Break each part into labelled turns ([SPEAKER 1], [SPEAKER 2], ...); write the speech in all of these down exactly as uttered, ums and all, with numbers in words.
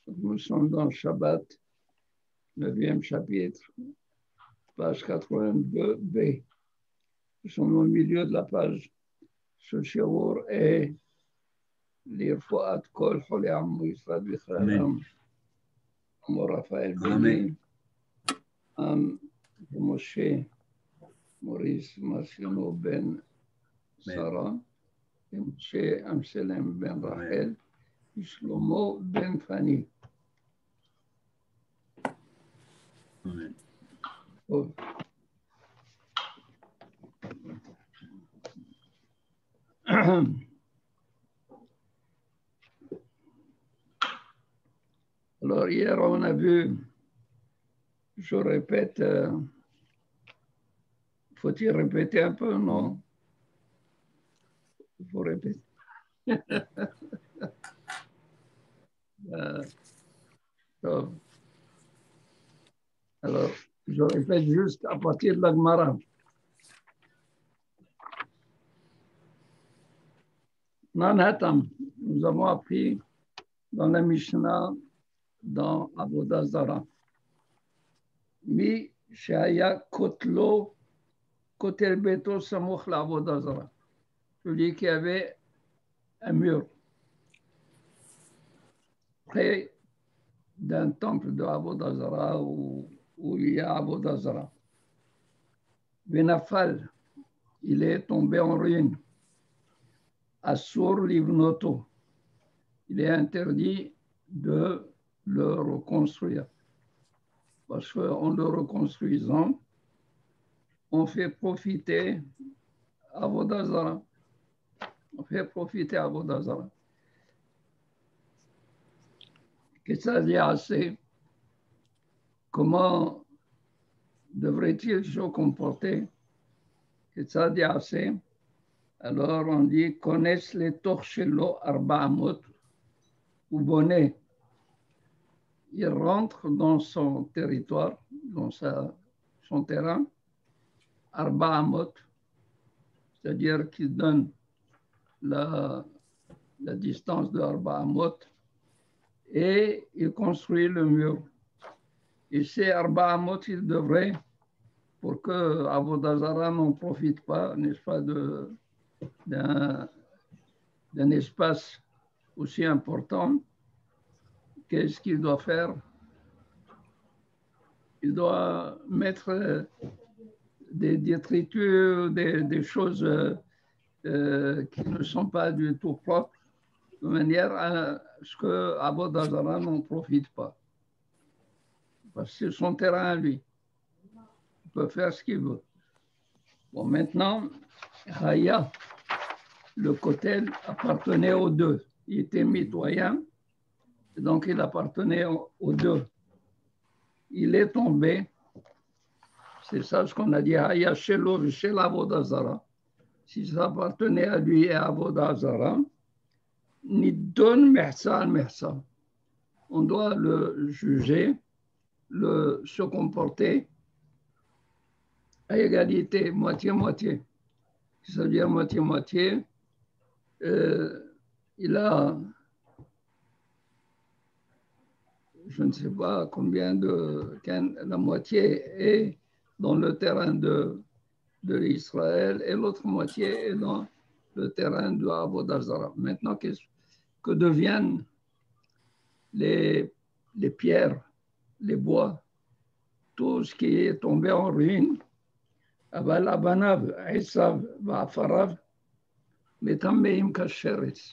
[SPEAKER 1] Nous sommes dans le Shabbat, neuvième chapitre, page quatre-vingt-deux B. Nous sommes au milieu de la page. Ce shiur est l'irfoat kol choli Am Yisrael b'Israël. Am Raphaël Beni, Am Moshe Maurice Marciano ben Sarah, et Moshe Amselem ben Rachel, et Shlomo ben Fanny.
[SPEAKER 2] Amen.
[SPEAKER 1] Oh. Alors, hier, on a vu, je répète, euh, faut-il répéter un peu, non? Il faut répéter. euh, so. Alors, je répète juste à partir de la Gemara. Nanhatam, nous avons appris dans la Mishnah, dans Avodah Zara. Mi shaya kotlo kotel beto samoch la Avodah Zara. Celui qui avait un mur près d'un temple de Avodah Zara où, où il y a Avodah Zara. Venafal, il est tombé en ruine. Assur livnoto, il est interdit de le reconstruire. Parce qu'en le reconstruisant, on fait profiter Avodah Zara. On fait profiter Avodah Zara. Qu'est-ce que ça dit assez? Comment devrait-il se comporter? Qu'est-ce que ça dit assez? Alors on dit connaissent les torchelo arba amot ou bonnet. Il rentre dans son territoire, dans sa, son terrain, arba amot, c'est-à-dire qu'il donne la, la distance de arba amot et il construit le mur. Et ces arba amot, il devrait, pour que Avodah Zara n'en profite pas, n'est-ce pas, de, d'un, d'un espace aussi important, qu'est-ce qu'il doit faire? Il doit mettre des détritus, des, des choses euh, qui ne sont pas du tout propres, de manière à ce que Avodah Zara n'en profite pas. Parce que c'est son terrain à lui. Il peut faire ce qu'il veut. Bon, maintenant, Haya, le kotel appartenait aux deux. Il était mitoyen, donc il appartenait aux deux. Il est tombé, c'est ça ce qu'on a dit, Haya shelo v'shel Avodah Zara. Si ça appartenait à lui et à Avodah Zara, nidon mehsa al mehsa. On doit le juger, le, se comporter à égalité, moitié-moitié. C'est-à-dire moitié-moitié. Euh, il a, je ne sais pas combien de, la moitié est dans le terrain de, de l'Israël et l'autre moitié est dans le terrain de Avodah Zara. Maintenant, qu'est-ce que deviennent les, les pierres, les bois, tout ce qui est tombé en ruine? אבל הבניו, עשיו ועפריו, מטמאים כשרץ.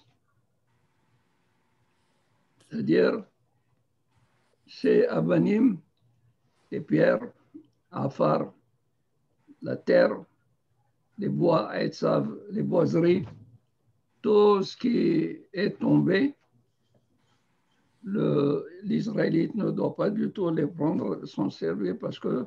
[SPEAKER 1] C'est-à-dire, c'est Avanim, les pierres, Afar, la terre, les bois, Etzav, les boiseries, tout ce qui est tombé, le, l'Israélite ne doit pas du tout les prendre, s'en servir parce que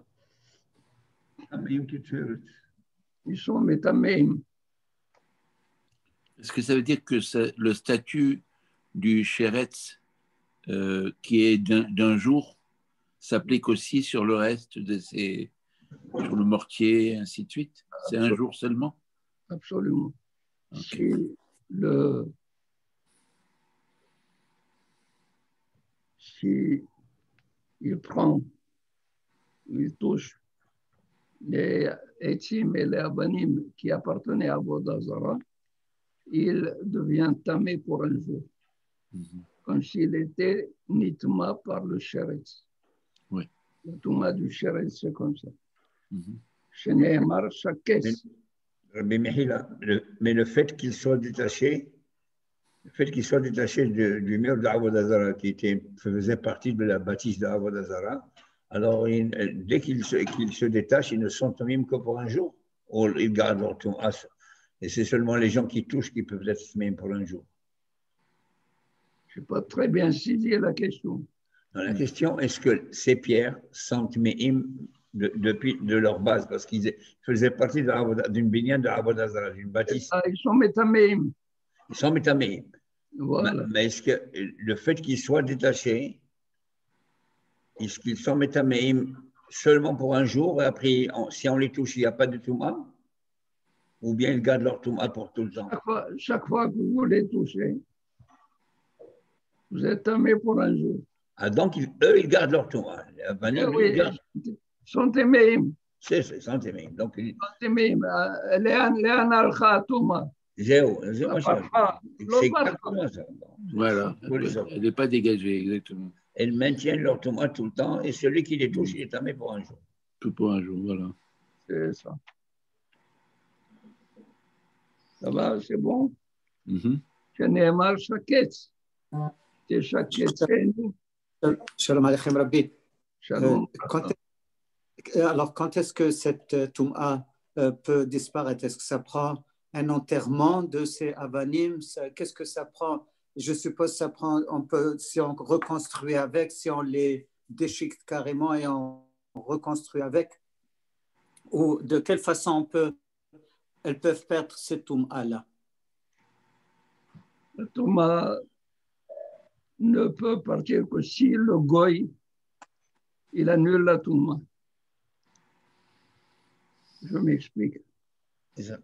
[SPEAKER 1] ils sont métaméim.
[SPEAKER 2] Est-ce que ça veut dire que le statut du Sheretz, euh, qui est d'un, d'un jour, s'applique aussi sur le reste de ces, sur le mortier, ainsi de suite? C'est un jour seulement?
[SPEAKER 1] Absolument. Okay. Si le, si il prend, il touche les Etzim et les Abanim qui appartenaient à Vodazara, il devient tamé pour un jour, mm-hmm. comme s'il était nitma par le Sheretz.
[SPEAKER 2] Oui.
[SPEAKER 1] Le Touma du Sheretz, c'est comme ça.
[SPEAKER 2] Mm-hmm.
[SPEAKER 1] Chez Nehemar, chaque caisse.
[SPEAKER 3] Mais, le, mais le fait qu'il soit détaché, le fait qu'il soit détaché de, du mur d'Avodazara, qui était, faisait partie de la bâtisse d'Avodazara, alors il, dès qu'il se, qu'il se détache, ils ne sont tamim que pour un jour, ou ils gardent leur Touma. Et c'est seulement les gens qui touchent qui peuvent être tamim pour un jour.
[SPEAKER 1] Je n'ai pas très bien saisi la question.
[SPEAKER 3] Non, la question, est-ce que ces pierres sont tamim de, depuis de leur base, parce qu'ils faisaient partie d'une binyan de Avodazara, d'une bâtisse.
[SPEAKER 1] Ah, ils sont métaméim.
[SPEAKER 3] Ils sont métaméim.
[SPEAKER 1] Voilà.
[SPEAKER 3] Mais est-ce que le fait qu'ils soient détachés, est-ce qu'ils sont métaméim seulement pour un jour, et après, on, si on les touche, il n'y a pas de touma, ou bien ils gardent leur touma pour tout le temps?
[SPEAKER 1] Chaque fois, chaque fois que vous les touchez, vous êtes tamé pour un jour.
[SPEAKER 3] Ah, donc, ils, eux, ils gardent leur touma.
[SPEAKER 1] Eh oui, ils sont téméim.
[SPEAKER 3] C'est ça, ils sont téméim. Donc, ils
[SPEAKER 1] sont téméim. Léan alcha touma.
[SPEAKER 3] Zéro, zéro. C'est exactement ça.
[SPEAKER 2] Voilà, elle n'est pas dégagée, exactement.
[SPEAKER 3] Elles maintiennent leur touma tout le temps, et celui qui les touche, il est tamé pour un jour.
[SPEAKER 2] Tout pour un jour, voilà.
[SPEAKER 1] C'est ça. Ça va, c'est bon? Je n'ai mal chaquette. C'est chaquette.
[SPEAKER 4] Shalom Aleichem Rabbi.
[SPEAKER 1] Shalom.
[SPEAKER 4] Alors, quand est-ce que cette touma peut disparaître? Est-ce que ça prend un enterrement de ces avanim? Qu'est-ce que ça prend? Je suppose que ça prend, on peut, si on reconstruit avec, si on les déchiquette carrément et on reconstruit avec, ou de quelle façon on peut, elles peuvent perdre cette touma-là?
[SPEAKER 1] La touma ne peut partir que si le goy, il annule la touma. Je m'explique.
[SPEAKER 3] C'est ça.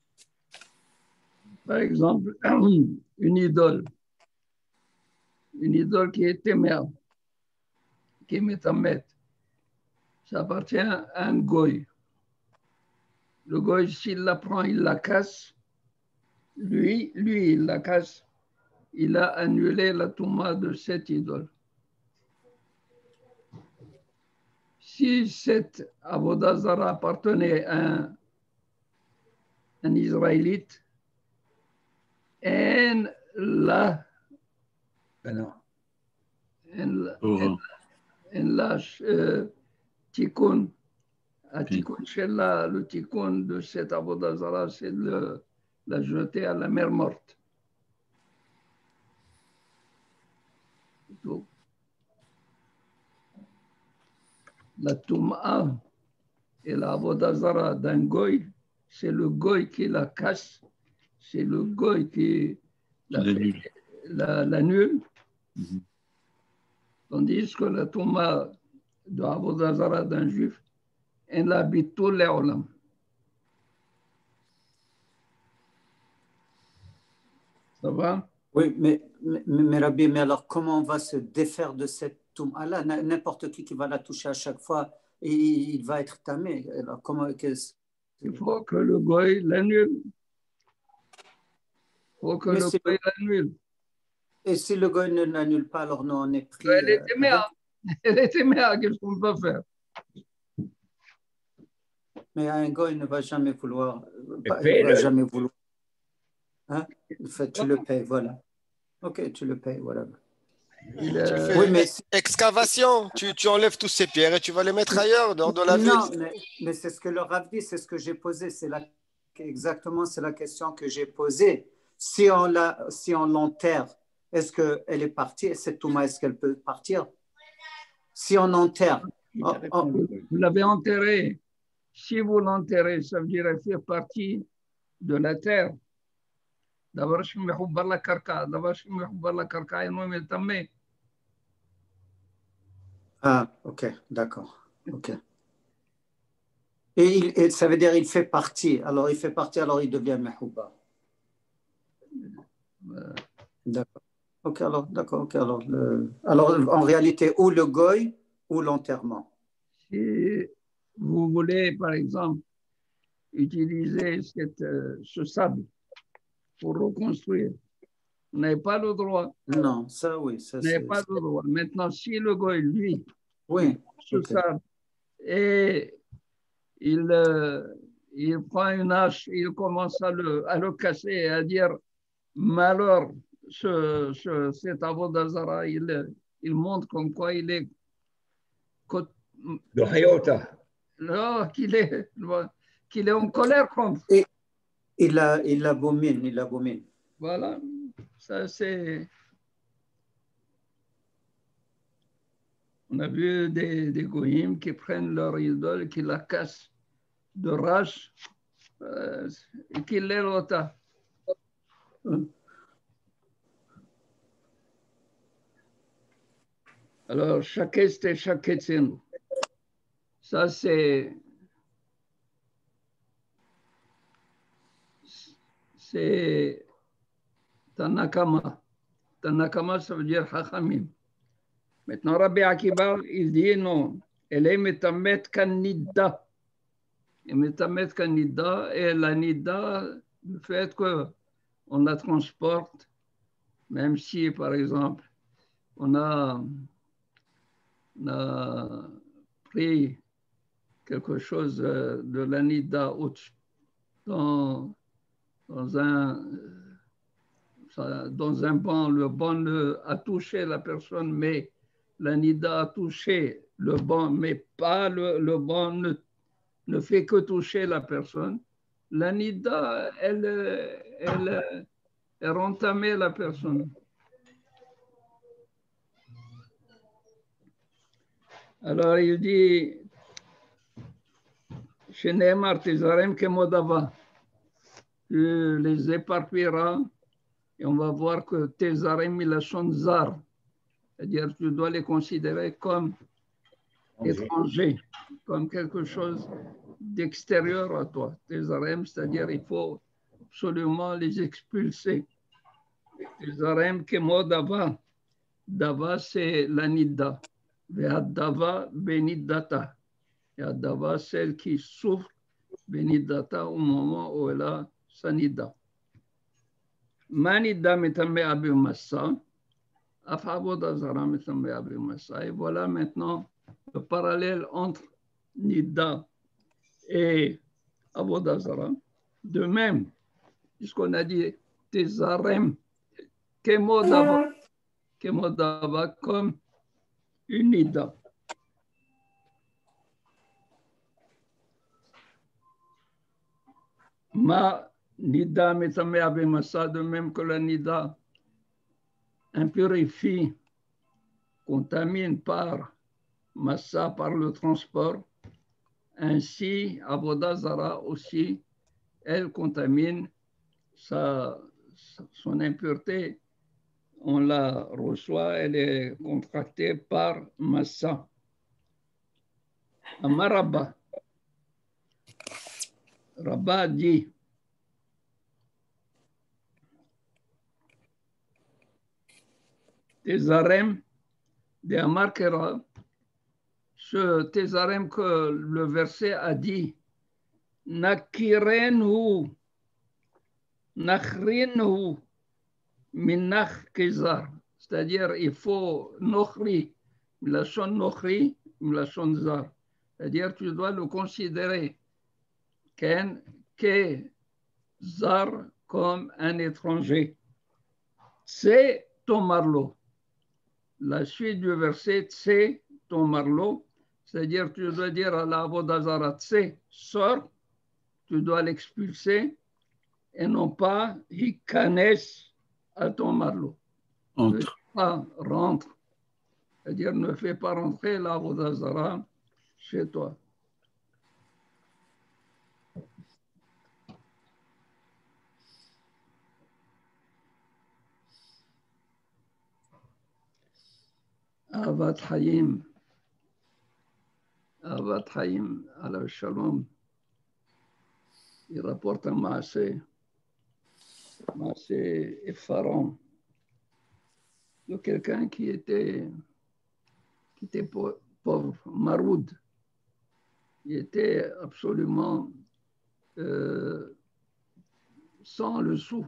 [SPEAKER 1] Par exemple, une idole, une idole qui est téméa, qui est métamètre, ça appartient à un goy. Le goy, s'il la prend, il la casse. Lui, lui, il la casse. Il a annulé la touma de cette idole. Si cette Avodazara appartenait à un, un Israélite, en la,
[SPEAKER 3] ben
[SPEAKER 1] en la tikkun, à tikkun shella, le tikkun de cette Avodazara, c'est de la jeter à la mer morte. Donc, la touma et la Avodazara d'un goy, c'est le goy qui la casse, c'est le goy qui l'annule. La, la mm-hmm. Tandis que la touma de Avodazara d'un juif, elle habite tous les olam. Ça va?
[SPEAKER 4] Oui, mais, mais, mais Rabbi, mais alors comment on va se défaire de cette touma-là? N'importe qui qui va la toucher à chaque fois, il, il va être tamé. Alors comment, qu'est-ce...
[SPEAKER 1] Il faut que le goy l'annule. Il faut que mais le goy l'annule.
[SPEAKER 4] Et si le goy ne l'annule pas, alors nous on est pris.
[SPEAKER 1] Elle est téméa. Elle est téméa, qu'est-ce qu'on peut faire?
[SPEAKER 4] Mais un goy ne va jamais vouloir. Pas,
[SPEAKER 3] il
[SPEAKER 4] ne va jamais vouloir. Hein? En fait, tu le payes, voilà. Ok, tu le payes, voilà.
[SPEAKER 5] Tu fais oui, mais excavation, tu, tu enlèves toutes ces pierres et tu vas les mettre ailleurs, dans, dans la
[SPEAKER 4] non,
[SPEAKER 5] ville.
[SPEAKER 4] Non, mais, mais c'est ce que le Rav dit, c'est ce que j'ai posé. C'est la, exactement, c'est la question que j'ai posée. Si on la, si on l'enterre, est-ce qu'elle est partie? Cette touma, est-ce qu'elle peut partir? Si on enterre.
[SPEAKER 1] Oh, oh. Vous l'avez enterré. Si vous l'enterrez, ça veut dire qu'elle fait partie de la terre. D'abord, je me suis la carca. D'abord, je me suis la carca et non me tamé.
[SPEAKER 4] Ah, ok, d'accord. Ok. Et, il, et ça veut dire qu'il fait partie. Alors, il fait partie, alors il devient mehouba.
[SPEAKER 1] Euh,
[SPEAKER 4] d'accord. Ok, alors, d'accord. Okay, alors, le, alors, en réalité, ou le goy ou l'enterrement.
[SPEAKER 1] Si vous voulez, par exemple, utiliser cette, ce sable pour reconstruire, vous n'avez pas le droit.
[SPEAKER 4] Non, ça oui. Ça,
[SPEAKER 1] vous n'avez pas le droit. Maintenant, si le goy, lui,
[SPEAKER 4] oui,
[SPEAKER 1] ce okay. sable, et il, euh, il prend une hache, il commence à le, à le casser et à dire malheur, ce, ce, cet avodat zara, il, il montre comme quoi il est qu'il est, qu'il est en colère contre.
[SPEAKER 4] Et il a, il abomine, il abomine.
[SPEAKER 1] Voilà, ça c'est. On a vu des, des goïms qui prennent leur idole, qui la cassent de rage euh, et qui l'élota. Alors, chaque est et chaque est. Ça, c'est. C'est Tanakama. Tanakama, ça veut dire Hachamim. Maintenant, Rabbi Akiba, il dit non. Elle est metamet kanida. Et metamet kanida, et la nida, le fait qu'on la transporte, même si, par exemple, on a, on a pris quelque chose de la nida dans, dans un dans un banc, le banc a touché la personne, mais la nida a touché le banc, mais pas le, le banc ne, ne fait que toucher la personne. La nida, elle, elle, elle entamait la personne. Alors il dit, chez Neymar, Tizarem Kemodava, tu les éparpilleras. Et on va voir que tes arèmes, ils sont zar. C'est-à-dire tu dois les considérer comme étrangers, comme quelque chose d'extérieur à toi. Tes arèmes, c'est-à-dire il faut absolument les expulser. Tes arèmes, que mot dava. Dava, c'est l'anida. Ve'adava benidata. Et adava, celle qui souffre benidata au moment où elle a sanida. Manida metame abu massa, afavoda zara metame abu massa. Et voilà maintenant le parallèle entre Nida et Avodazara. De même, puisqu'on a dit Tezarem, Kemodava, Kemodava comme une Nida. Ma Nida metame abu massa, de même que la Nida impurifie, contamine par Massa, par le transport. Ainsi, Avodah Zara aussi, elle contamine sa, son impureté. On la reçoit, elle est contractée par Massa. Amar Rabba. Rabba dit, Tezarem de Amar Kera, ce Tezarem que le verset a dit, Nakirenhu, Nachrinhu, Minach Kezar. C'est-à-dire, il faut nochri, la son nochri, la son zar. C'est-à-dire, tu dois le considérer qu'un zar comme un étranger. C'est ton marlo. La suite du verset, c'est ton marlo. C'est-à-dire, tu dois dire à la Avodazara, c'est sort, tu dois l'expulser et non pas hikanes à ton marlo.
[SPEAKER 2] Entre.
[SPEAKER 1] Pas rentre. C'est-à-dire, ne fais pas rentrer la Avodazara chez toi. Avat Hayim, Avat Hayim, ala Shalom, il rapporte un maasé, maasé effarant. de quelqu'un qui était, qui était pauvre, maroud. Il était absolument euh, sans le sou.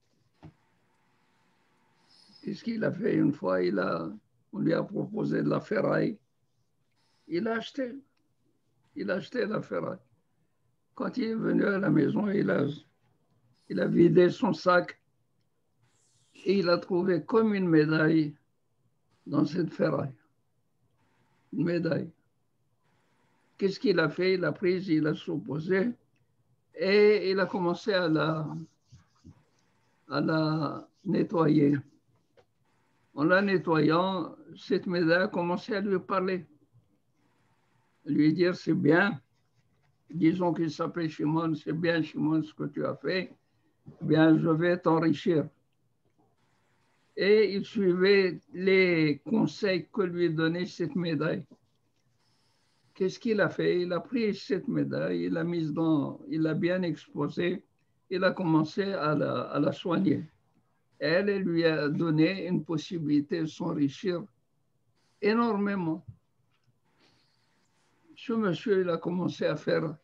[SPEAKER 1] Qu'est-ce qu'il a fait une fois? Il a, on lui a proposé de la ferraille. Il a acheté. Il a acheté la ferraille. Quand il est venu à la maison, il a, il a vidé son sac et il a trouvé comme une médaille dans cette ferraille. Une médaille. Qu'est-ce qu'il a fait? Il a pris, il a supposé et il a commencé à la, à la nettoyer. En la nettoyant, cette médaille a commencé à lui parler. Lui dire, c'est bien. Disons qu'il s'appelait Shimon, c'est bien Shimon ce que tu as fait. Bien, je vais t'enrichir. Et il suivait les conseils que lui donnait cette médaille. Qu'est-ce qu'il a fait? Il a pris cette médaille, il l'a mise dans, il l'a bien exposée, il a commencé à la, à la soigner. Elle, elle lui a donné une possibilité de s'enrichir énormément. Ce monsieur, il a commencé à faire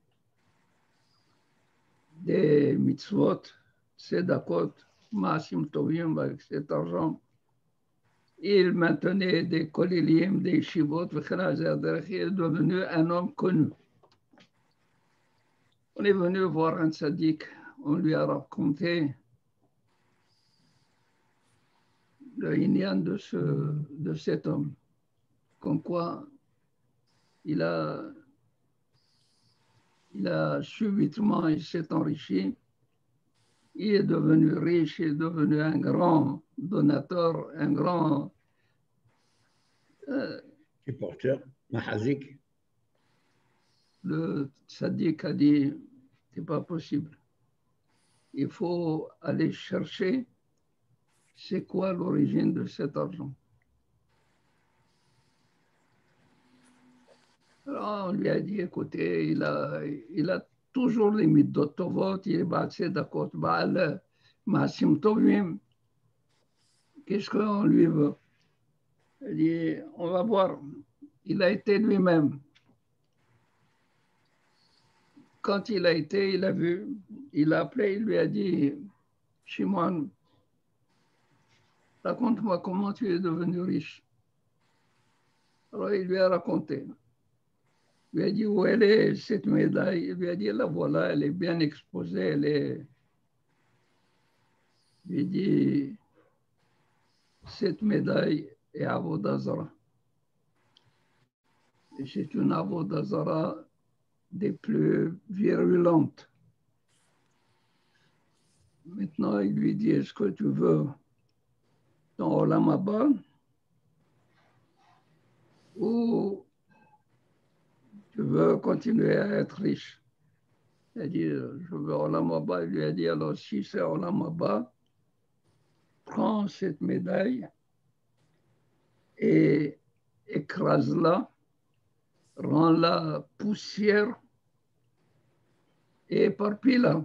[SPEAKER 1] des mitzvot, tzedakot, maasim tovim avec cet argent. Il maintenait des kolilim, des shivot, il est devenu un homme connu. On est venu voir un tzaddik, on lui a raconté le inyan de, ce, de cet homme, comme quoi il a, il a subitement, il s'est enrichi, il est devenu riche, il est devenu un grand donateur, un grand euh,
[SPEAKER 3] supporter, mahazik.
[SPEAKER 1] Le tzaddik a dit, c'est pas possible. Il faut aller chercher c'est quoi l'origine de cet argent. Alors on lui a dit, écoutez, il a, il a toujours les midot tovot, il est bâti d'accord, baal, maasim tovim. Qu'est-ce qu'on lui veut? Il dit, on va voir. Il a été lui-même. Quand il a été, il a vu, il a appelé, il lui a dit, Shimon, raconte-moi comment tu es devenu riche. Alors il lui a raconté. Il lui a dit où elle est, cette médaille. Il lui a dit, la voilà, elle est bien exposée. Elle est... Il lui a dit, cette médaille est Avodah Zara. Et c'est une Avodah Zara des plus virulentes. Maintenant, il lui dit, est-ce que tu veux dans Olam Haba ou tu veux continuer à être riche? Il a dit, je veux Olam Haba. Il lui a dit, alors si c'est Olam Haba, prends cette médaille et écrase-la, rends-la poussière et éparpille-la.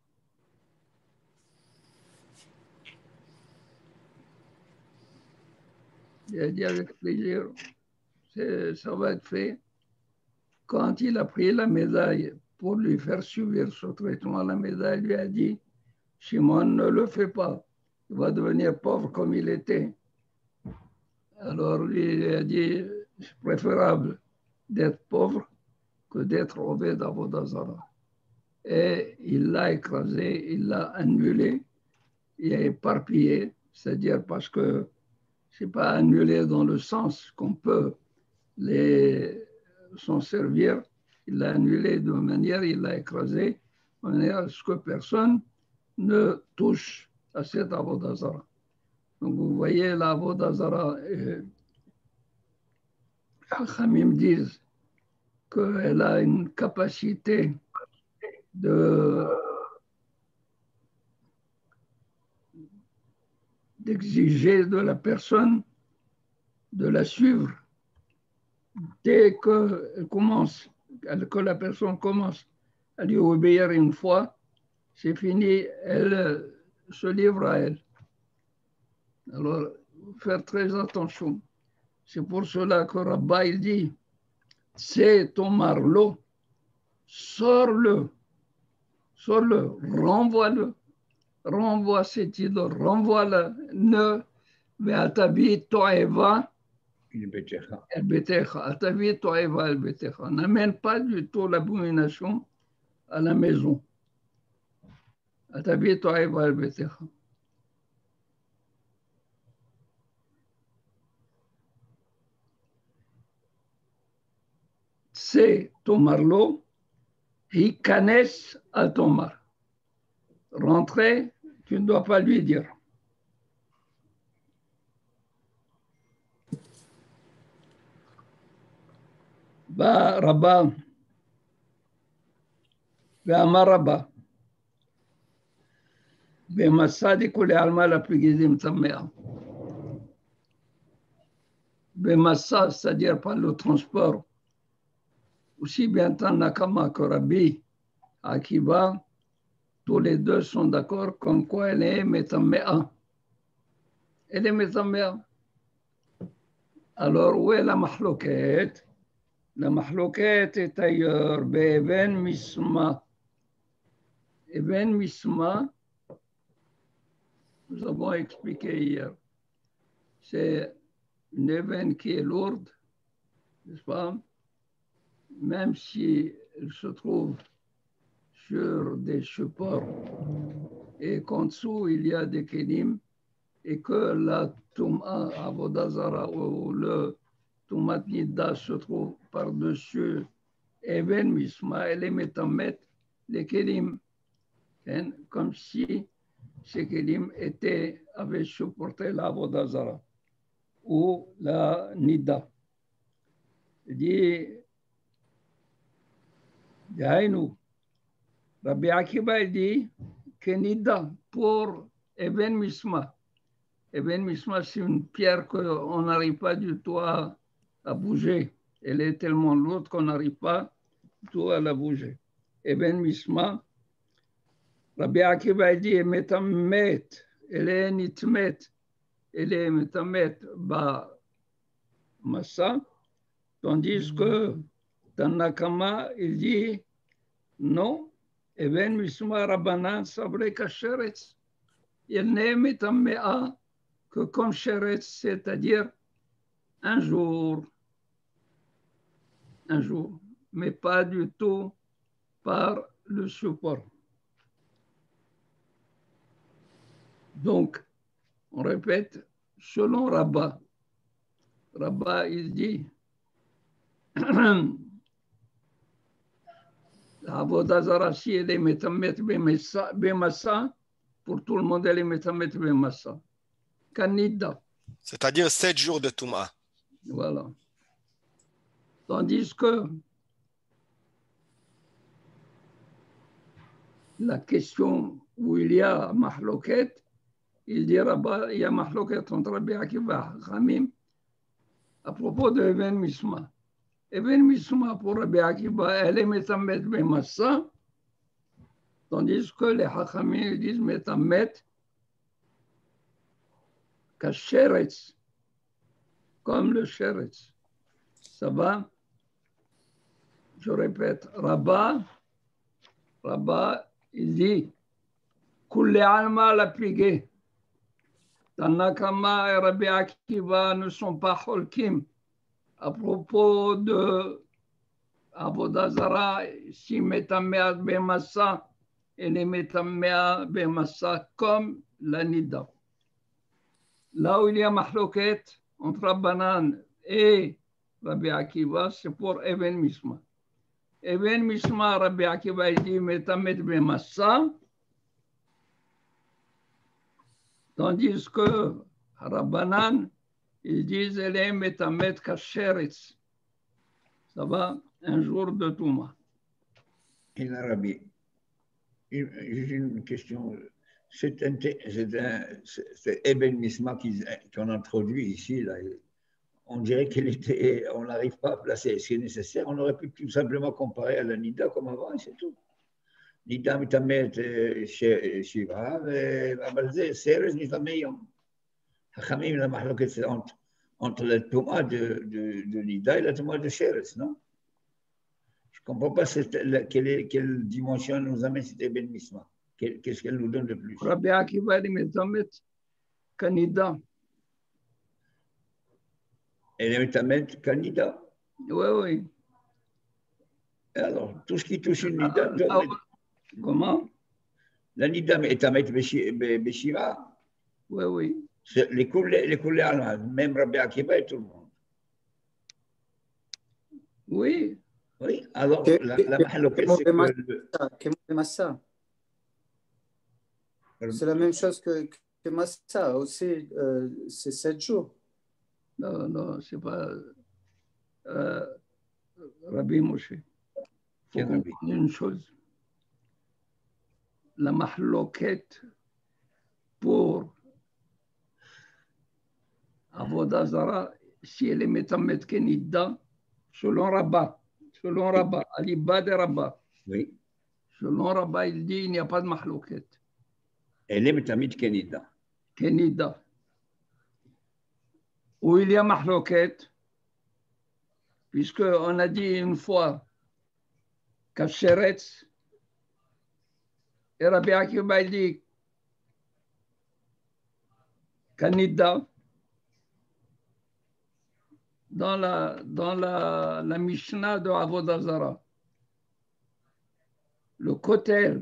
[SPEAKER 1] Il a dit avec plaisir, ça va être fait. Quand il a pris la médaille pour lui faire subir ce traitement, la médaille lui a dit, Shimon, ne le fais pas, il va devenir pauvre comme il était. Alors lui il a dit, c'est préférable d'être pauvre que d'être Oved Avodah Zara. Et il l'a écrasé, il l'a annulé, il a éparpillé, c'est-à-dire parce que ce n'est pas annulé dans le sens qu'on peut les, s'en servir, il l'a annulé de manière, il l'a écrasé, de manière à ce que personne ne touche à cette Avodah Zara. Donc vous voyez, la Avodah Zara, les Khamim disent qu'elle a une capacité de d'exiger de la personne de la suivre dès qu'elle commence, que la personne commence à lui obéir une fois, c'est fini, elle se livre à elle. Alors, faire très attention. C'est pour cela que Rabba, il dit, c'est ton marlot, sors-le, sors-le, renvoie-le, renvoie cette idole, renvoie-le, ne, mais atabi to'eva, el-betecha, atabi to'eva el-betecha. N'amène pas du tout l'abomination à la maison. Atabi to'eva el-betecha. C'est ton marlot, hikanes à ton mar. Rentrer, tu ne dois pas lui dire. Ba Rabba, Ba Rabba, Ba Masadi Kule Alma la Pigizim Tamea. Ba Massa, c'est-à-dire par le transport. Aussi bien Tanakama que Rabbi Akiva, tous les deux sont d'accord comme quoi elle est Metamea. Elle est Metamea. Alors, où est la mahlouket? La mahlouket est ailleurs, B'Eben Misma. Eben Misma, nous avons expliqué hier, c'est une Eben qui est lourde, n'est-ce pas? Même si elle se trouve sur des supports et qu'en dessous il y a des kelim et que la Touma Avodazara ou le Toumat Nida se trouve par-dessus Eben Misma, elle est métamet les kelim, comme si ces kelim étaient, avaient supporté la Avodazara ou la Nida. Il dit Daïnou, Rabbi Akiba dit que Nida pour Eben Misma. Eben Misma, c'est une pierre qu'on n'arrive pas du tout à, à bouger. Elle est tellement lourde qu'on n'arrive pas du tout à la bouger. Eben Misma, Rabbi Akiba dit Metamet, elle est Nitmet, elle est Metamet ba Massa, tandis que Tanakama, il dit non, Eben Misma Rabbanan Sabre Kasheretz. Il n'est Metamea que comme Sheretz, c'est-à-dire un jour, un jour, mais pas du tout par le support. Donc, on répète, selon Rabba, Rabba, il dit Avodazara, si elle est metamet bemassa, pour tout le monde, elle est metamet bemassa. Kanida.
[SPEAKER 5] C'est-à-dire sept jours de Touma.
[SPEAKER 1] Voilà. Tandis que la question où il y a mahloket, il dit Rabba, il y a mahloket entre Rabbi Akiva et Khamim à propos de Eben Misma. Eben Misma pour Rabbi Akiva, elle est metamet bemassa, tandis que les Hachamim disent metamet kasheretz, comme le sheretz. Ça va? Je répète, Rabba, Rabba, il dit Kulli alma la pigé. Tanakama et Rabbi Akiva ne sont pas holkim à propos de Avodazara, si metamea bemassa et les metamea bemassa comme la nida. Là où il y a mahloket entre Rabbanan et Rabbi Akiva, c'est pour Eben Misma. Eben Misma, Rabbi Akiva, il dit metamet bemassa, tandis que Rabbanan, ils disent elle est metamet kasheretz. Ça va, un jour de Touma.
[SPEAKER 3] Et l'Arabie, j'ai une question. C'est un, c'est Eben Misma qu'on introduit ici. Là. On dirait qu'il était, on n'arrive pas à placer ce qui est nécessaire. On aurait pu tout simplement comparer à la Nida comme avant, et c'est tout. Nida mitamet shiva, abalze seres mitamet yom. Khamim, la mahloket, c'est entre, entre la Touma de, de, de Nida et la Touma de Sheretz, non? Je ne comprends pas cette, la, quelle, est, quelle dimension nous amène cette Eben Misma. Qu'est-ce qu'elle nous donne de plus?
[SPEAKER 1] Rabbi Akiva, il metamet Kanida.
[SPEAKER 3] Elle est metamet Kanida.
[SPEAKER 1] Oui, oui.
[SPEAKER 3] Alors, tout ce qui touche une Nida,
[SPEAKER 1] Ah, ah, comment?
[SPEAKER 3] La Nida est à mettre Beshira.
[SPEAKER 1] Oui, oui.
[SPEAKER 3] Les coulées, les coulées allemandes, même Rabbi Akiva et tout le monde.
[SPEAKER 1] Oui.
[SPEAKER 3] Oui, alors la, la mahaloket, c'est que... Le...
[SPEAKER 4] Massa. C'est la même chose que, que Massa, aussi, euh, c'est sept jours.
[SPEAKER 1] Non, non, c'est pas euh, Rabbi Moshe. Il faut comprendre une chose. La mahloket pour Avodah Zara, si elle est metamet Kenida, selon Rabbah, selon Rabbah, Aliba de Rabbah.
[SPEAKER 3] Oui.
[SPEAKER 1] Selon Rabbah, il dit il n'y a pas de mahloket.
[SPEAKER 3] Elle est metamet Kenida.
[SPEAKER 1] Kenida. Où il y a mahloket, puisqu'on a dit une fois qu'Asheretz, et Rabbi Akiva dit Kanida, dans la, dans la, la Mishnah de Avodah Zara. Le Kotel,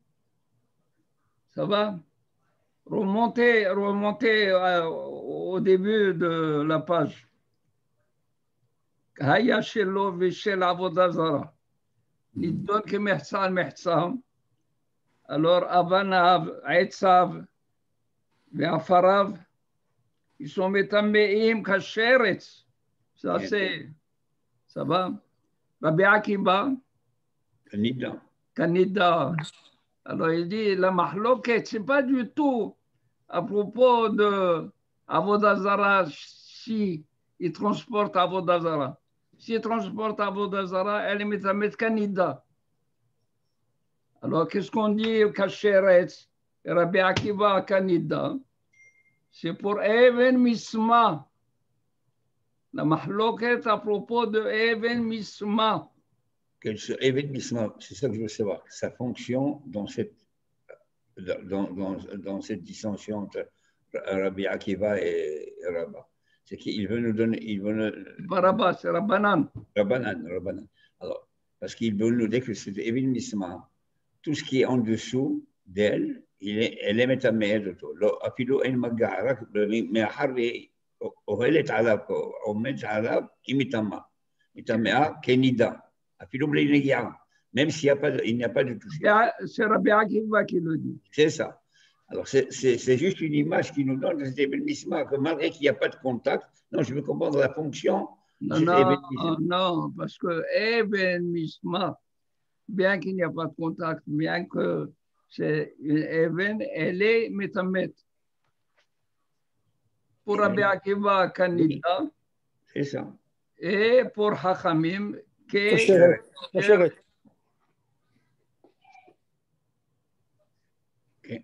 [SPEAKER 1] ça va? Remontez, remontez euh, au début de la page. Haya shelo v'shel Avodah Zara. Nidon ke mehsal mehsam. Alors, Avanav, Aetzav, Ve'afarav, ils sont métaméim kasheretz. Ça, c'est, ça va. Rabbi Akiva,
[SPEAKER 3] Kanida.
[SPEAKER 1] Kanida. Alors, il dit, la mahloket, c'est pas du tout à propos de Avodah Zara, si il transporte Avodah Zara. S'il transporte Avodah Zara, elle est métamet Kanida. Alors, qu'est-ce qu'on dit, Kasheretz, Rabbi Akiva, Kanida? C'est pour Even Misma. La mahloket à propos de Even Misma.
[SPEAKER 3] Even Misma, c'est ça que je veux savoir. Sa fonction dans cette, dans, dans, dans cette dissension entre Rabbi Akiva et Rabbah, c'est qu'il veut nous donner. Il veut nous,
[SPEAKER 1] pas Rabbah, c'est Rabbanan.
[SPEAKER 3] Rabbanan, Rabbanan. Alors, parce qu'il veut nous dire que c'est Even Misma, tout ce qui est en dessous d'elle, elle est métamée de tout. Afilo en magara, mais harri. אוהלת עליו, עומדת עליו, היא מטמאה. מטמאה כנידה, אפילו בלי נגיעה, même s'il n'y a pas de toucher.
[SPEAKER 1] C'est Rabbi Akiva qui le dit.
[SPEAKER 3] C'est ça. Alors, c'est juste une image qui nous donne de cet événement, que malgré qu'il n'y a pas de contact, non, je veux comprendre la fonction.
[SPEAKER 1] Non, non, non, parce que événement, bien qu'il n'y a pas de contact, bien que c'est une événement, elle est métamètre. Pour Rabbi Akiva, Kanida.
[SPEAKER 3] C'est ça.
[SPEAKER 1] Et pour Hachamim, que
[SPEAKER 3] okay.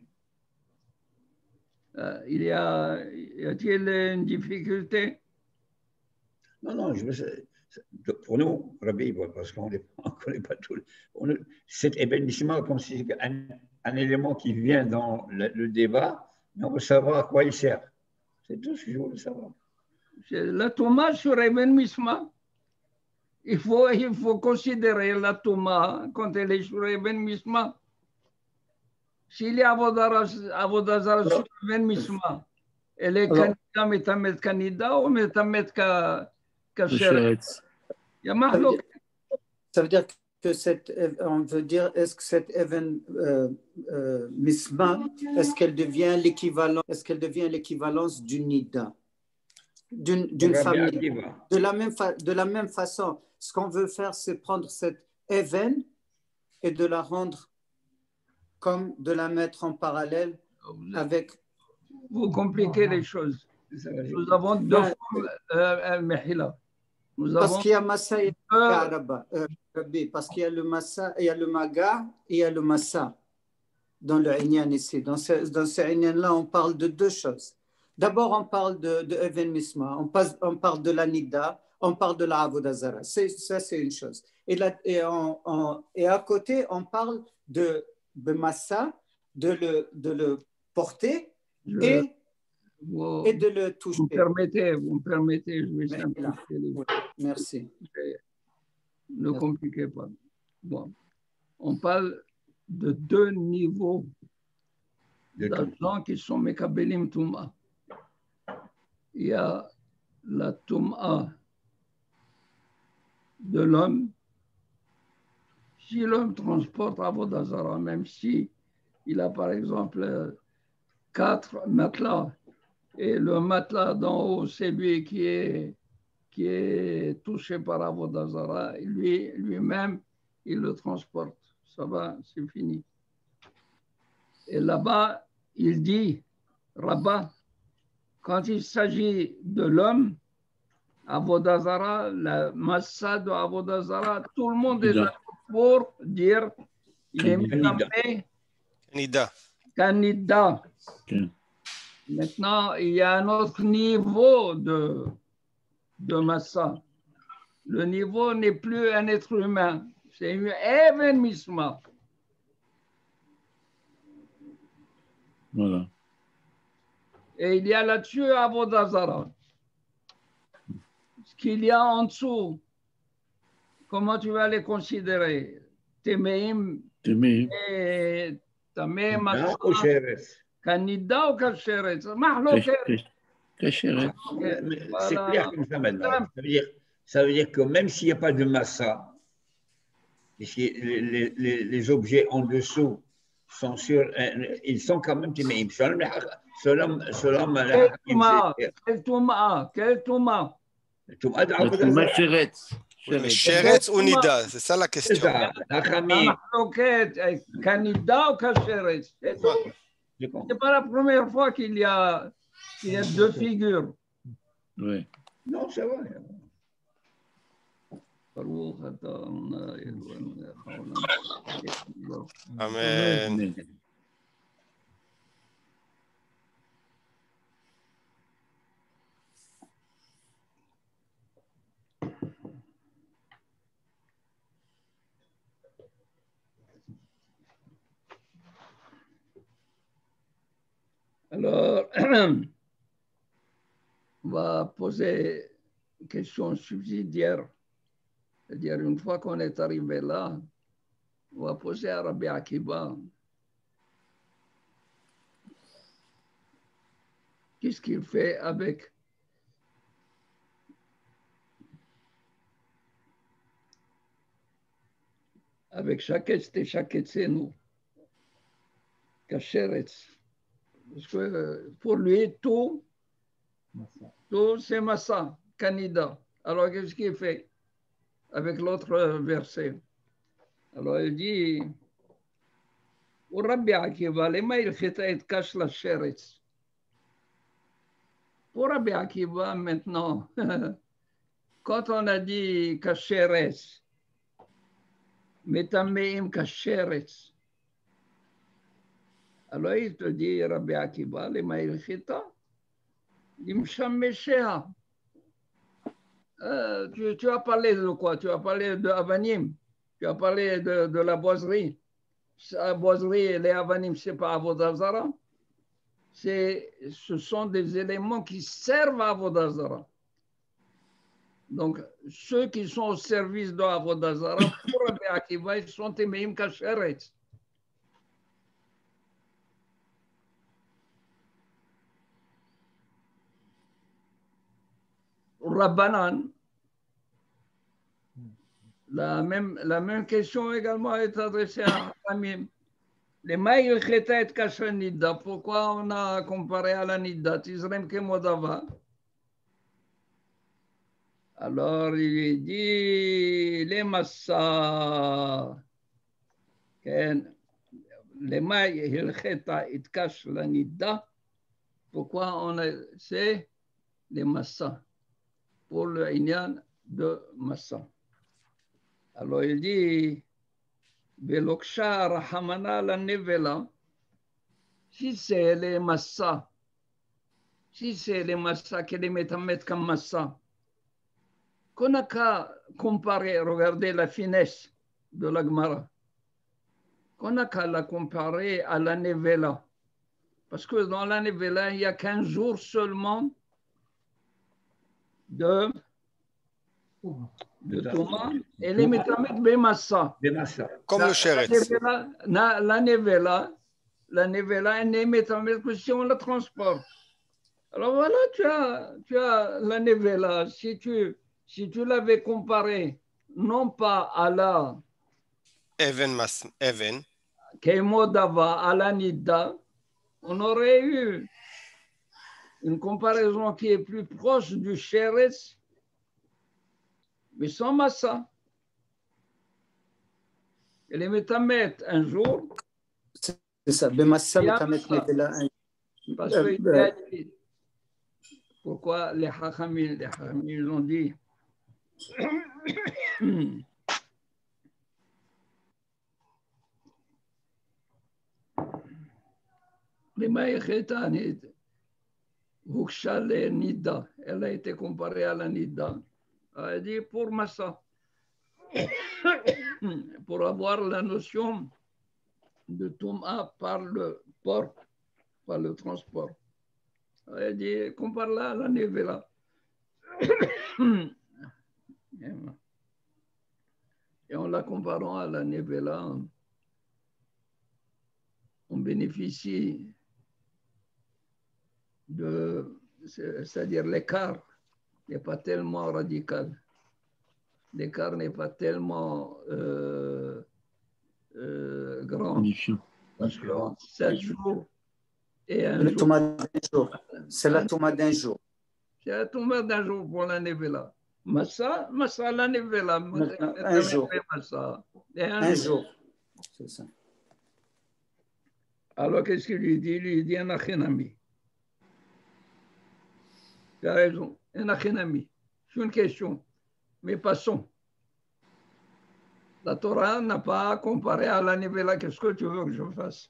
[SPEAKER 1] euh, il y a, y a-t-il une difficulté?
[SPEAKER 3] Non, non, je veux, pour nous, Rabbi, parce qu'on ne connaît pas tout. On, cet événement, comme si c'est un, un élément qui vient dans le, le débat, mais on veut savoir à quoi il sert. C'est tout ce que je voulais savoir.
[SPEAKER 1] La Touma sur Even Misma, il faut, il faut considérer la Touma quand elle est sur Even Misma. S'il y a Avodah Zara sur Even Misma, elle est Kanida, Metamet Kanida ou Metamet Kasheretz. Il y a Mahlok.
[SPEAKER 4] Ça veut dire que cette, on veut dire, est-ce que cette Even euh, euh, Misma, est-ce qu'elle devient l'équivalent, est-ce qu'elle devient l'équivalence du Nida, d'une d'une famille? De la même fa, de la même façon, ce qu'on veut faire, c'est prendre cette Even et de la rendre comme de la mettre en parallèle avec.
[SPEAKER 1] Vous compliquez les choses. Nous avons deux formes euh, Mehila.
[SPEAKER 4] Parce qu'il y a Massa et Araba. Euh, Parce qu'il y a le Massa, il y a le Maga et il y a le Massa dans le Inyan ici. Dans ce, dans ce Inyan-là, on parle de deux choses. d'abord on parle de, de Even Misma, on, passe, on parle de la Nida, on parle de la Avodah Zara. Ça, c'est une chose. Et, là, et, on, on, et à côté, on parle de, de Massa, de le, de le porter
[SPEAKER 1] Je,
[SPEAKER 4] et,
[SPEAKER 1] vous,
[SPEAKER 4] et de le toucher.
[SPEAKER 1] Vous me permettez, vous me permettez, je vais simplifier les
[SPEAKER 4] oui, merci.
[SPEAKER 1] Ne compliquez pas. Bon. On parle de deux niveaux d'argent qui sont Mekabelim Touma. Il y a la Touma de l'homme. Si l'homme transporte Avodah Zara, même si il a par exemple quatre matelas et le matelas d'en haut, c'est lui qui est, qui est touché par Avodah Zara, lui, lui-même, il le transporte. Ça va, c'est fini. Et là-bas, il dit, Rabbah, quand il s'agit de l'homme, Avodah Zara, la massa de Avodah Zara, tout le monde est d'accord pour dire il est mis
[SPEAKER 5] Nida.
[SPEAKER 1] Kanida. Maintenant, il y a un autre niveau de, de massa. Le niveau n'est plus un être humain, c'est un événement.
[SPEAKER 2] Voilà.
[SPEAKER 1] Et il y a là-dessus Avodah Zara. Ce qu'il y a en dessous, comment tu vas les considérer? Temeim et Tameh Massa. Kanida ou Kacheret?
[SPEAKER 3] Kacheret. C'est clair comme ça maintenant. Ça veut dire, ça veut dire que même s'il n'y a pas de massa, les, les, les, les objets en dessous sont sur, ils sont quand même Temeim. Selon, selon
[SPEAKER 1] Quel Touma? Quel Touma? Quel Touma?
[SPEAKER 2] Touma Sheretz.
[SPEAKER 5] Sheretz ou Nida, c'est ça la question.
[SPEAKER 1] Kanida ou Kacheret? C'est pas la première fois qu'il y a, qu'il y a deux figures.
[SPEAKER 2] Oui.
[SPEAKER 3] Non, c'est vrai.
[SPEAKER 5] Amen.
[SPEAKER 1] Alors, on va poser une question subsidiaire. C'est-à-dire, une fois qu'on est arrivé là, on va poser à Rabbi Akiba. Qu'est-ce qu'il fait avec avec Shaketz et Shaketzenu, Kacheretz? Parce que pour lui, tout, tout c'est Massa, Kanida. Alors, qu'est-ce qu'il fait avec l'autre verset? Alors, il dit, au Rabbi Akiva, les mails fait cache la Sheretz. Pour Rabbi Akiva, maintenant, quand on a dit Kacheretz, Metameim Kacheretz, alors il te dit, Rabbi Akiva, les mails chita, l'imshameshea. Euh, tu, tu as parlé de quoi? Tu as parlé de Avanim, tu as parlé de, de la boiserie. La boiserie et les Avanim, ce n'est pas Avodah Zara. Ce sont des éléments qui servent à Avodah Zara. Donc, ceux qui sont au service de Avodah Zara, pour Rabbi Akiva, ils sont Temeim Kacheretz. Rabbanan, la même, la même question également est adressée à Hamim. Les maïl cheta et kasher nida, pourquoi on a comparé à la nida? Tizrem kemodava. Alors il dit les massa, les maïl cheta et kasher la nida, pourquoi on a, c'est les massa, pour le inyan de massa. Alors il dit, Veloksha rahamana la nevela, si c'est les massa, si c'est les massas qui les mettent à mettre comme massa, qu'on n'a qu'à comparer, regardez la finesse de la Gemara, qu'on n'a qu'à la comparer à la Nevela. Parce que dans la Nevela, il y a quinze jours seulement de, de Thomas et les métamètres Bemassa.
[SPEAKER 5] Comme le Sheretz.
[SPEAKER 1] La Nevela, la Nevela, elle n'est métamètre que si on la transporte. Alors voilà, tu as, tu as la Nevela. Si tu, si tu l'avais comparé, non pas à la
[SPEAKER 5] Even mas, Even.
[SPEAKER 1] Keimodava, à la Nida, on aurait eu une comparaison qui est plus proche du Sheretz, mais sans massa. Et les métamètres un jour.
[SPEAKER 4] C'est ça, Bemassa, métamètre, Nevela un jour.
[SPEAKER 1] Parce que euh, euh, pourquoi les Hachamim, les Hachamim, ils ont dit les Maïchetanit, Huksha le Nida, elle a été comparée à la Nida. Elle a dit pour Massa, pour avoir la notion de Touma par le port, par le transport. Elle a dit compare-la à la Nevela. Et en la comparant à la Nevela, on bénéficie de, c'est-à-dire l'écart n'est pas tellement radical. L'écart n'est pas tellement euh, euh, grand. Parce que sept jours et un
[SPEAKER 4] le
[SPEAKER 1] jour.
[SPEAKER 4] Touma d'un jour. C'est la Touma d'un jour.
[SPEAKER 1] C'est la Touma d'un jour pour la Nevela. Massa, Massa la Nevela.
[SPEAKER 4] Un jour.
[SPEAKER 1] Massa. Et un,
[SPEAKER 4] un
[SPEAKER 1] jour.
[SPEAKER 4] jour. C'est ça.
[SPEAKER 1] Alors qu'est-ce qu'il lui dit? Il lui dit un achénami. Tu as raison, un achénami. C'est une question. Mais passons. La Torah n'a pas comparé à la Nevela. Qu'est-ce que tu veux que je fasse?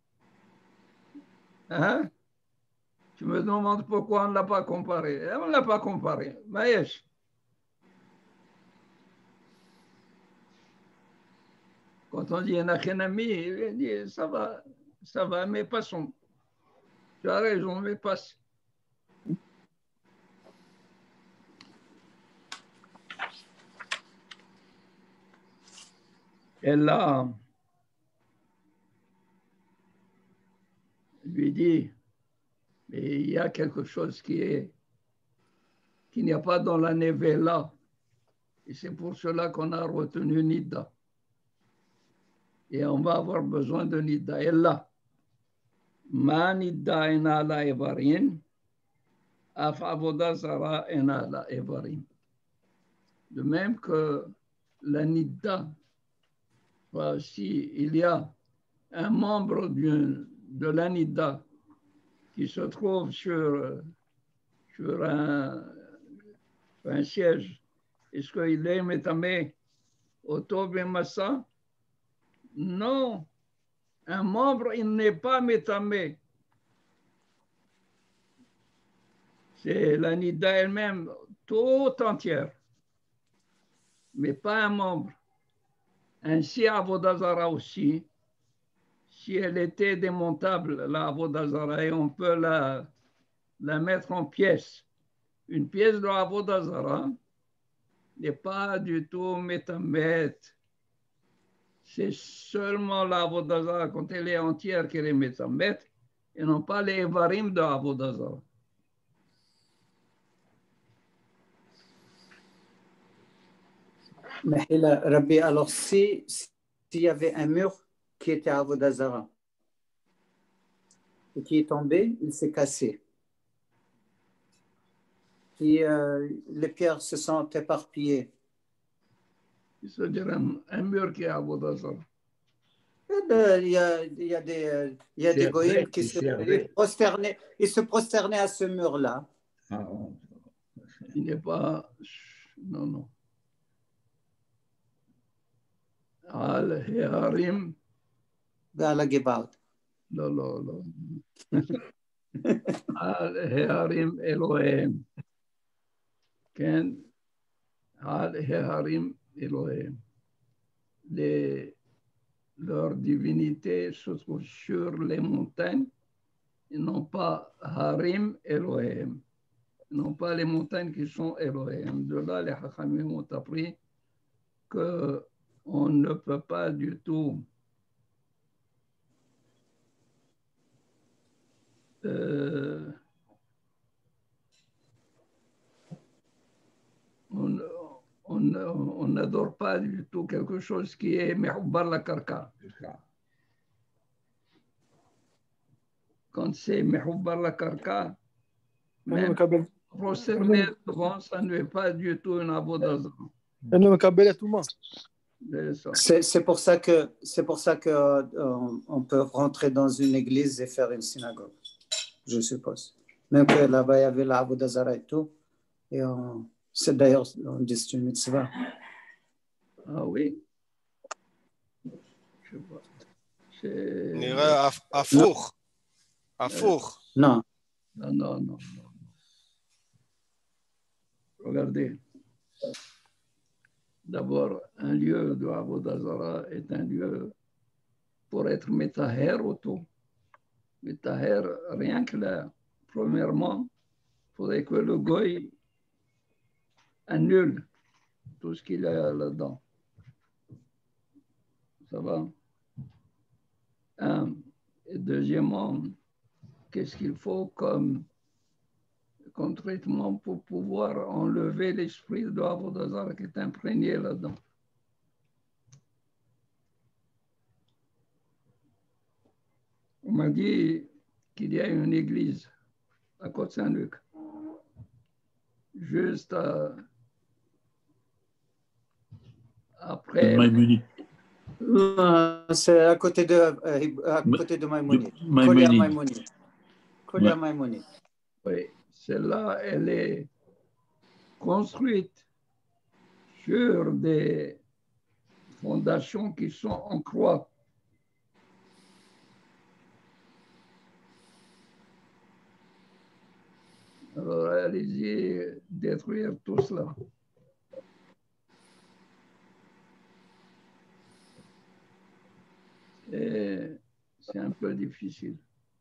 [SPEAKER 1] Hein? Tu me demandes pourquoi on ne l'a pas comparé. On ne l'a pas comparé. Maïesh. Quand on dit un achénami, il dit ça va, ça va, mais passons. Tu as raison, mais passe. Et là, lui dit, mais il y a quelque chose qui est qu'il n'y a pas dans la Nevela. Et c'est pour cela qu'on a retenu Nida. Et on va avoir besoin de Nida. Et là, Ma Nida ena la evarim, af avoda zara ena la evarim. De même que la Nida, si il y a un membre de la Nida qui se trouve sur, sur un, un siège, est-ce qu'il est métamé au Tobé Massa? Non, un membre, il n'est pas métamé. C'est la Nida elle-même, tout entière, mais pas un membre. Ainsi, Avodazara aussi, si elle était démontable, la Avodazara, et on peut la, la mettre en pièces, une pièce de Avodazara n'est pas du tout métamètre. C'est seulement la Avodazara, quand elle est entière, qu'elle est métamètre, et non pas les Evarim de Avodazara.
[SPEAKER 4] Mais là, Rabbi, alors si s'il y avait un mur qui était à Avodazara et qui est tombé, il s'est cassé. Et euh, les pierres se sont éparpillées.
[SPEAKER 1] C'est-à-dire un, un mur qui est à Avodazara.
[SPEAKER 4] Il y a, il y a des, il y a des goïms qui se prosternaient, ils se prosternaient à ce mur-là.
[SPEAKER 1] Ah, il n'est pas... Non, non. Al-Heharim.
[SPEAKER 4] Dans la Gebaut.
[SPEAKER 1] Non, non, non. על ההרים אלוהיהם. כן, על ההרים אלוהיהם. Les, leur divinité se trouve sur les montagnes, et non pas Harim Elohim, non pas les montagnes qui sont Elohim. De là, les Hachamim ont appris qu'on ne peut pas du tout euh, on, on n'adore pas du tout quelque chose qui est Mehoubar la Karka. Quand c'est Mehoubar la Karka, même prosterner devant, ça ne veut pas du tout une abodazara.
[SPEAKER 4] C'est c'est pour ça que c'est pour ça que euh, on peut rentrer dans une église et faire une synagogue, je suppose. Même que là-bas il y avait la abodazara et tout, et on, c'est d'ailleurs on dit c'est une mitzvah.
[SPEAKER 1] Ah oui. Je vois.
[SPEAKER 5] נראה הפוך. הפוך.
[SPEAKER 4] Non.
[SPEAKER 1] Non, non, non, non. Regardez. D'abord, un lieu de Avodazara est un lieu pour être métaher auto. Métaher, rien que là. Premièrement, il faudrait que le goy annule tout ce qu'il y a là-dedans. Ça va? Un. Et deuxièmement, qu'est-ce qu'il faut comme, comme traitement pour pouvoir enlever l'esprit de Avodazara qui est imprégné là-dedans? On m'a dit qu'il y a une église à Côte-Saint-Luc, juste à, après.
[SPEAKER 2] Maïmonide.
[SPEAKER 4] C'est à côté de, à côté de Maïmonide.
[SPEAKER 2] Maïmonide.
[SPEAKER 4] Kolia Maïmonide.
[SPEAKER 1] Oui, celle-là, elle est construite sur des fondations qui sont en croix. Alors, allez-y détruire tout cela. Et c'est un peu difficile.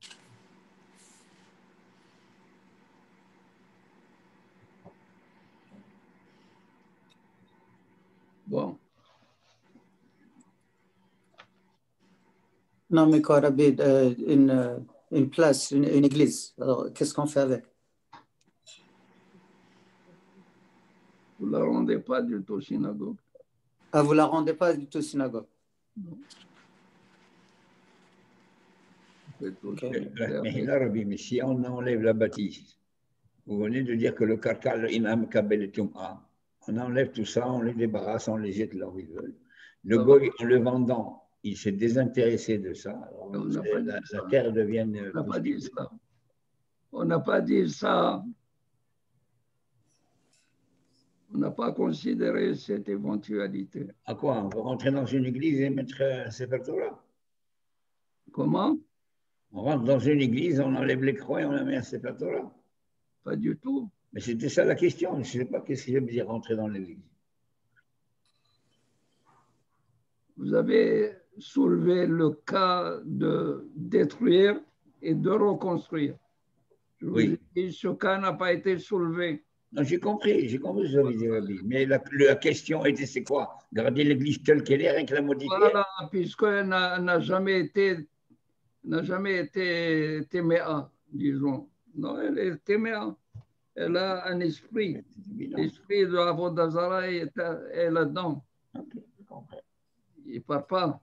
[SPEAKER 1] Bon.
[SPEAKER 4] Non, mais quoi, Rabbi, euh, une, une place, une, une église, alors qu'est-ce qu'on fait avec?
[SPEAKER 1] Vous ne la rendez pas du tout synagogue.
[SPEAKER 4] Ah, vous ne la rendez pas du tout synagogue?
[SPEAKER 1] Non.
[SPEAKER 3] Okay. Mais là, Rabbi, mais si on enlève la bâtisse, vous venez de dire que le karka, le imam kabel et tum'a, on enlève tout ça, on les débarrasse, on les jette là où ils veulent. Le goy, en le vendant, il s'est désintéressé de ça. Alors, la, la, la terre devient.
[SPEAKER 1] On n'a pas dit ça. On n'a pas dit ça. On n'a pas considéré cette éventualité.
[SPEAKER 3] À quoi? On va rentrer dans une église et mettre un Sefer Torah?
[SPEAKER 1] Comment?
[SPEAKER 3] On rentre dans une église, on enlève les croix et on la met un Sefer Torah?
[SPEAKER 1] Pas du tout.
[SPEAKER 3] Mais c'était ça la question. Je ne sais pas qu'est-ce que ça veut dire rentrer dans l'église.
[SPEAKER 1] Vous avez soulevé le cas de détruire et de reconstruire. Je vous
[SPEAKER 3] Oui.
[SPEAKER 1] ai dit, ce cas n'a pas été soulevé.
[SPEAKER 3] Non, j'ai compris, j'ai compris ce que vous avez dit, Rabbi. Mais la, la question était, c'est quoi? Garder l'église telle qu'elle est, rien que la modifier? Voilà,
[SPEAKER 1] puisqu'elle n'a jamais été, n'a jamais été téméa, disons. Non, elle est téméa. Elle a un esprit. L'esprit de Avodazara est, est là-dedans.
[SPEAKER 3] Okay, je comprends.
[SPEAKER 1] Il ne part pas.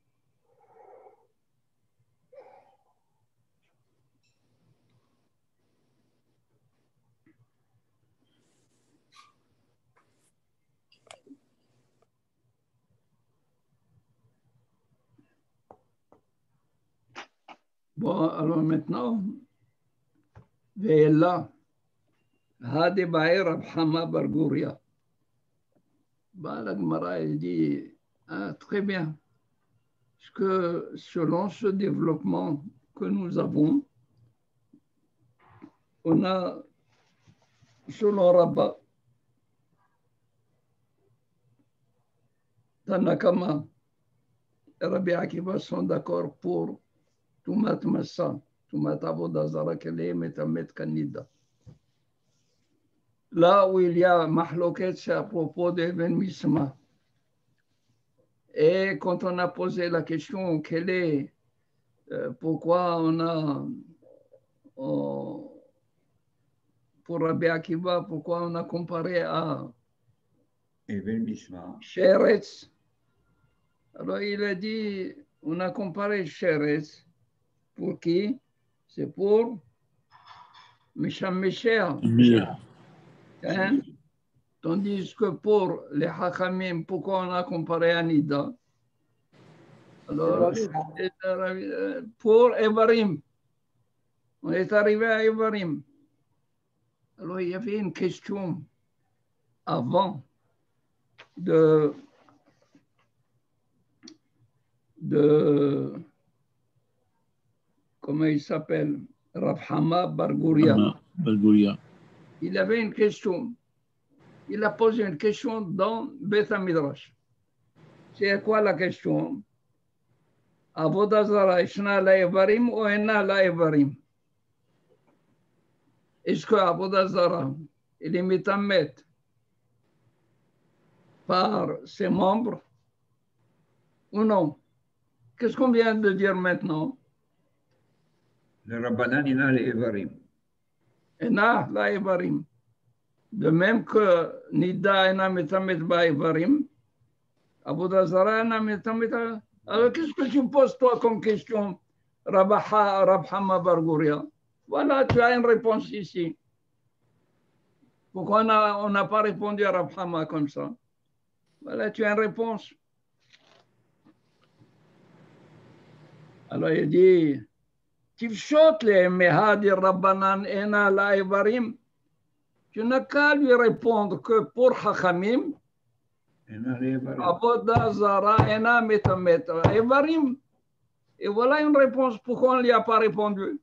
[SPEAKER 1] Bon, alors maintenant, Ve'ela, Hadi Ba'ir Abhama Bargouria. Bah, la Gemara, elle dit, ah, très bien, parce que selon ce développement que nous avons, on a, selon Rabbah, Tanakama et Rabbi Akiva sont d'accord pour Tumat Massa, Tumat Avodah Zara, qu'elle est Metamet Kanida. Là où il y a Mahloket, c'est à propos de Ben Misma. Et quand on a posé la question, quelle est, euh, pourquoi on a, on, pour Rabbi Akiva, pourquoi on a comparé à Sheretz, alors il a dit, on a comparé Sheretz, pour qui? C'est pour Misham Mesher. Hein? Tandis que pour les Hachamim, pourquoi on a comparé à Nida? Alors, pour Evarim, on est arrivé à Evarim. Alors, il y avait une question avant de, de comment il s'appelle, Rav Hama Bar Guria. Il avait une question. Il a posé une question dans Beth Midrash. C'est quoi la question? Avodah Zara, Ishna la Evarim ou Ena la Evarim? Est-ce que Avodah Zara, il est mitamet par ses membres ou non? Qu'est-ce qu'on vient de dire maintenant?
[SPEAKER 3] Le Rabbanan, il a les Evarim.
[SPEAKER 1] Ena la Evarim. De même que Nida ena mitamet ba Evarim, Avodah Zara ena mitamet. Alors qu'est-ce que tu poses toi comme question, Rabaha, Rabhama Bargouria? Voilà, tu as une réponse ici. Pourquoi on n'a pas répondu à Rabhama comme ça? Voilà, tu as une réponse. Alors il dit, Tifshot le mehadi Rabbanan ena la Evarim. Tu n'as qu'à lui répondre que pour Hachamim, Avodah Zara ena mitamet Evarim. Et voilà une réponse. Pourquoi on ne lui a pas répondu?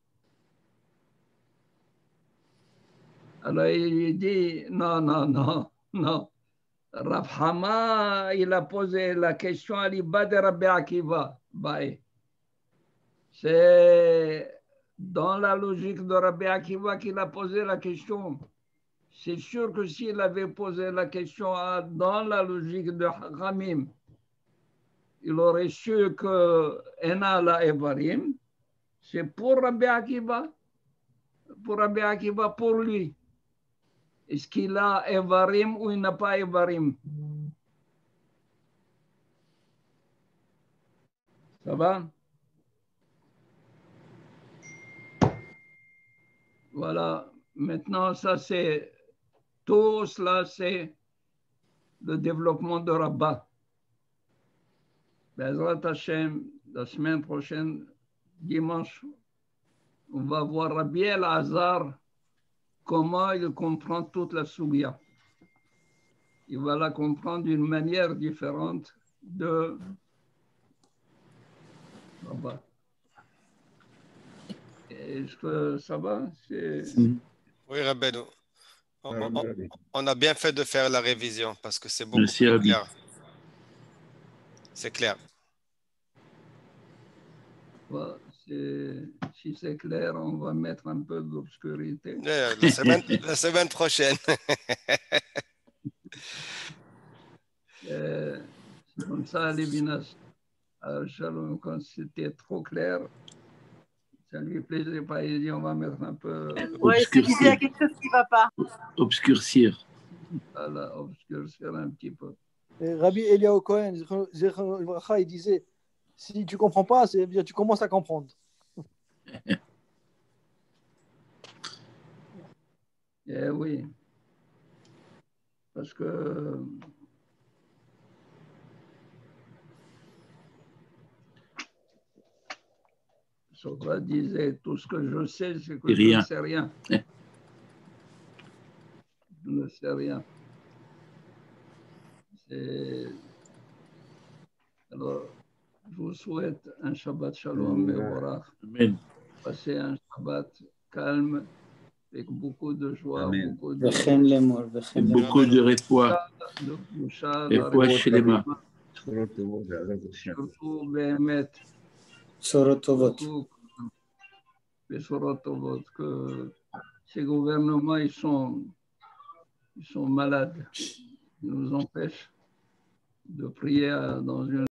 [SPEAKER 1] Alors il dit, non, non, non, non. Rav Hama, il a posé la question à l'Ibad de Rabbi Akiva. C'est dans la logique de Rabbi Akiva qu'il a posé la question. C'est sûr que s'il avait posé la question à, dans la logique de Hamim, il aurait su que Ena la Evarim, c'est pour Rabbi Akiva, pour Rabbi Akiva, pour lui. Est-ce qu'il a Evarim ou il n'a pas Evarim? Ça va? Voilà. Maintenant, ça c'est, tout cela c'est le développement de Rabbah. Bezrat Hashem, la semaine prochaine, dimanche, on va voir Rabbi El-Azhar, comment il comprend toute la Sougia. Il va la comprendre d'une manière différente de Rabbah. Est-ce que ça va?
[SPEAKER 5] Oui, Rabbeinu. On, on, on a bien fait de faire la révision parce que c'est beaucoup
[SPEAKER 2] Merci,
[SPEAKER 5] plus
[SPEAKER 2] Rabbi.
[SPEAKER 5] clair. C'est clair.
[SPEAKER 1] Bah, si c'est clair, on va mettre un peu d'obscurité.
[SPEAKER 5] Yeah, la, semaine, la semaine prochaine.
[SPEAKER 1] euh, c'est comme ça, Lévinas. Shalom, quand c'était trop clair, ça lui plaisait pas. Il dit on va mettre un peu.
[SPEAKER 6] Oui, il y a quelque chose qui ne va pas.
[SPEAKER 2] Obscurcir.
[SPEAKER 1] Voilà, obscurcir un petit peu.
[SPEAKER 7] Et Rabbi Eliyahu Cohen, il disait si tu ne comprends pas, c'est bien, tu commences à comprendre.
[SPEAKER 1] Eh oui. Parce que Socrate disait tout ce que je sais, c'est que je ne sais rien. Je ne sais rien. Alors, je vous souhaite un Shabbat Shalom et Borach.
[SPEAKER 2] Amen.
[SPEAKER 1] Passez un Shabbat calme avec beaucoup de joie,
[SPEAKER 3] Amen.
[SPEAKER 1] beaucoup de,
[SPEAKER 2] Et beaucoup de réfois.
[SPEAKER 1] de boucha,
[SPEAKER 2] Réfois chez les mains.
[SPEAKER 1] surtout Béhémet,
[SPEAKER 4] Sorotovot.
[SPEAKER 1] surtout les Sorotovot, que ces gouvernements, ils sont, ils sont malades. Ils nous empêchent de prier dans une